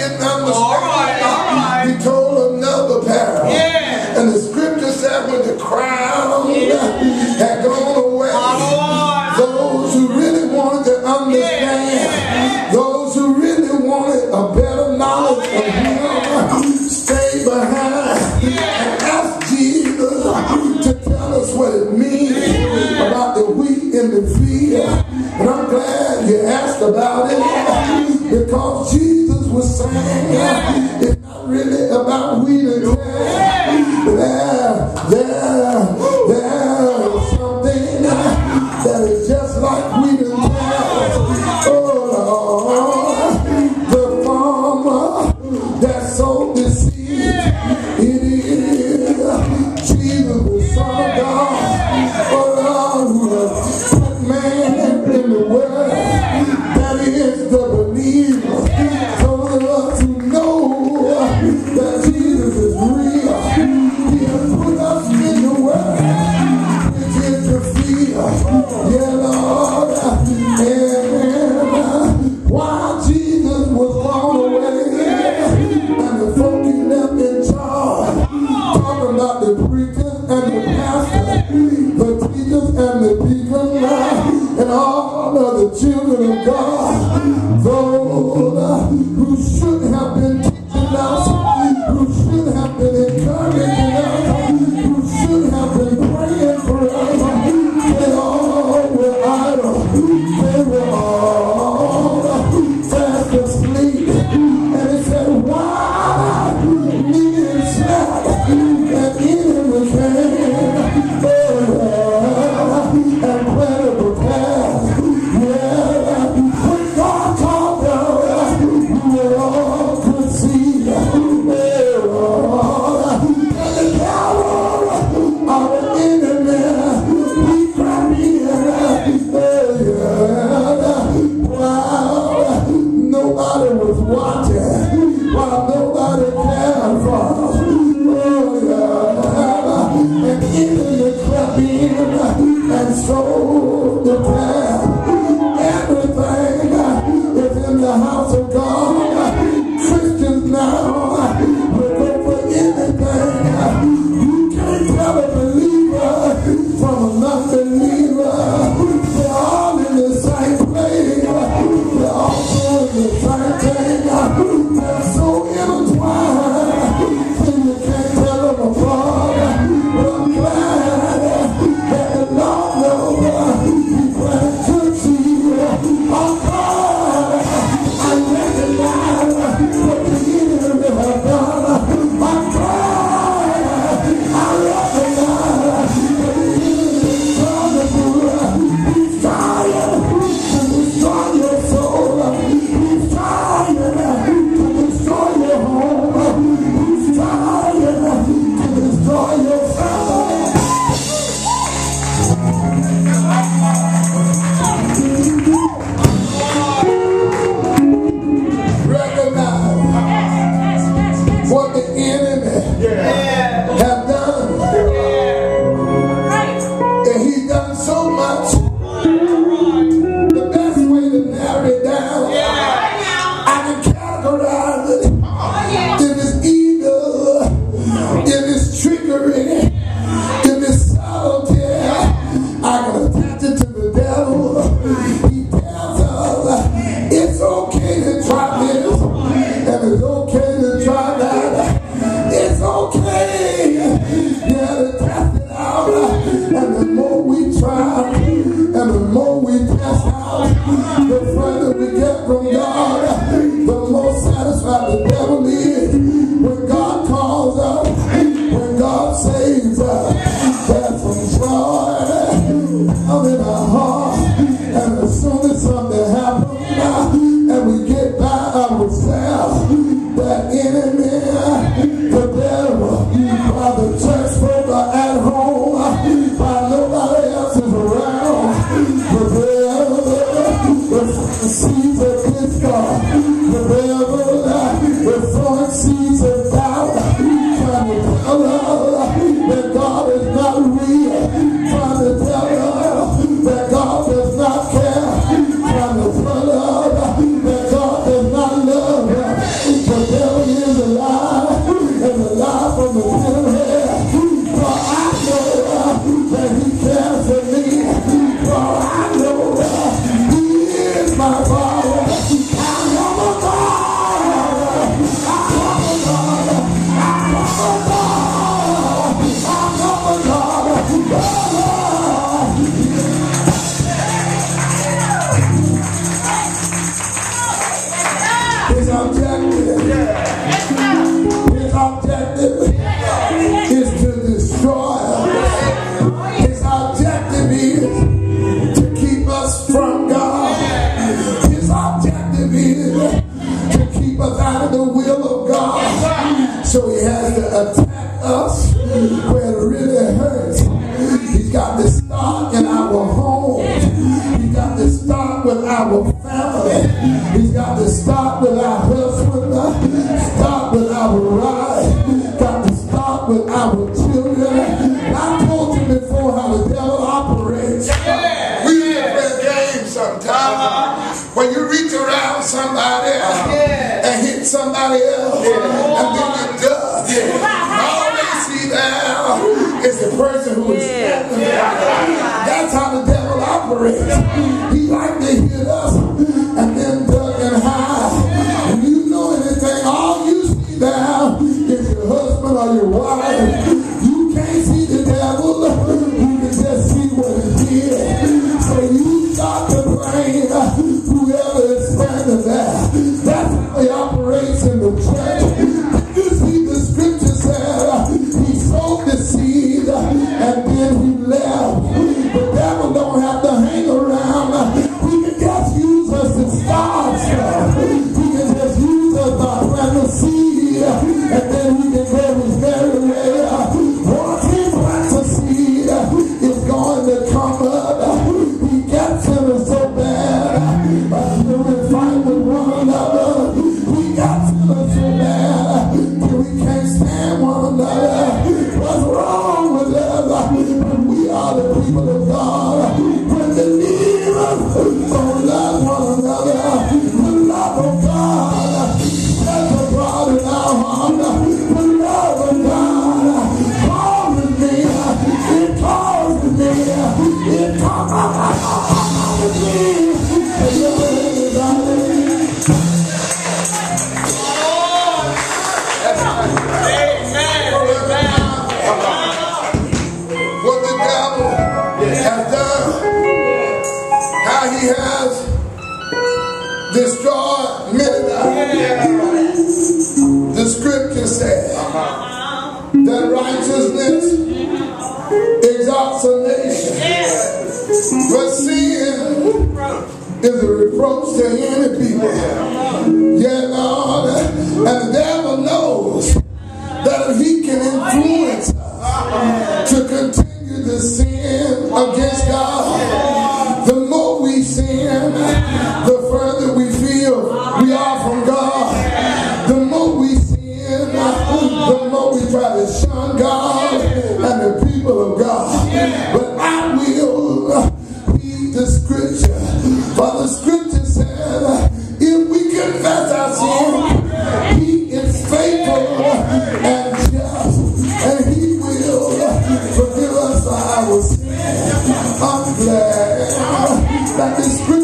didn't understand. He told another parable. And the scripture said when the crowd had gone away, those who really wanted to understand, those who really wanted a better knowledge of him, stayed behind and asked Jesus to tell us what it means about the wheat in the field. And I'm glad you asked about it, because Jesus was saying it's not really about wheat and tares. There's something that is just like wheat and tares. Oh Lord, the farmer that sowed the seed, it is Jesus, the Son of God. Oh Lord, who has put man in the world, that is the believer. Those of us who know that Jesus is real, he has put us in the world, which is the field. Yeah, Lord. And while Jesus was gone away, and the folk he left in charge, talking about the preachers and the pastors, the teachers and the deacons, and all of the children of God, those who should have been teaching us, who should have been encouraging us, who should have been praying for us, they all were idle. They were all fast asleep. And he said, why me and slept, and enemy came, and planted the path. Yeah, when God called us, we were all conceived. And the power of our enemy, we cried in. Wow, nobody was watching, while nobody cared for us. And enemy crept in and stole the path. Everything is in the house of God. Christians now will go for anything. You can't tell a believer from an unbeliever. They're all in the same place. They're also in the same thing. They're so intertwined, so you can't tell them apart. But I'm glad that the Lord knows He planted good seed. Oh God, I recognize what the enemy has done. I'm glad I recognize what the enemy is trying to do. He's trying to destroy your soul. He's trying to destroy your home. He's trying to destroy your family. Recognize what the enemy have done. And he's done so much. The best way to narrow it down, I can categorize it. If it's evil, if it's trickery, if it's subtlety, I can attach it to the devil. He tells us it's okay to try this, and it's okay to try that. It's okay, yeah, to test it out. And the more we try, and the more we test out, the further we get from God, the more satisfied the devil is. When God calls us, when God saves us, there's some joy down in our heart. And as soon as something happens, and we get by ourselves, that enemy, the devil, while the church folk are at home, while nobody else is around, the seeds of discord, the devil is sowing seeds of doubt, trying to tell us that God is not real, trying to tell us that God does not care, trying to homes. He's got to start with our family. He's got to start with our husband. Start with our wife. Got to start with our children. I told you before how the devil operates. We play games sometimes. When you reach around somebody and hit somebody else, and then you're done. All they see now is the person who is standing there. That's how the devil operates. He like to hit us and then duck and hide. If you know anything, all you see now is your husband or your wife. You can't see the devil. You can just see what he did. So you start to blame whoever is standing there. That's how he operates in the church. You see the scripture said he sowed the seed and then he left. The devil don't have to hang around. He can just use us to start stuff. He can just use us to plant the seed and then he can go his merry way. Once he plants a seed, it's going to come up. He gets in us so bad until we fight with one another. We got to us so bad till we can't stand one another. What's wrong with us? We are the people of God. When the believers don't love one another, the love of God sets abroad in our heart. The love of God causes me. It causes me. It causes me. What the devil has done, how he has destroyed many lives. The scripture says that righteousness exalts a nation, but sin is a reproach to any people. Yeah, Lord, and the devil knows that if he can influence us to continue to sin against God, the more we sin, the further we feel we are from God. The more we sin, the more we try to shun God and the people of God. But I will read the scripture, for the scripture said, if we confess our sin, he is faithful and just, and he will forgive us our sins. I'm glad that the scripture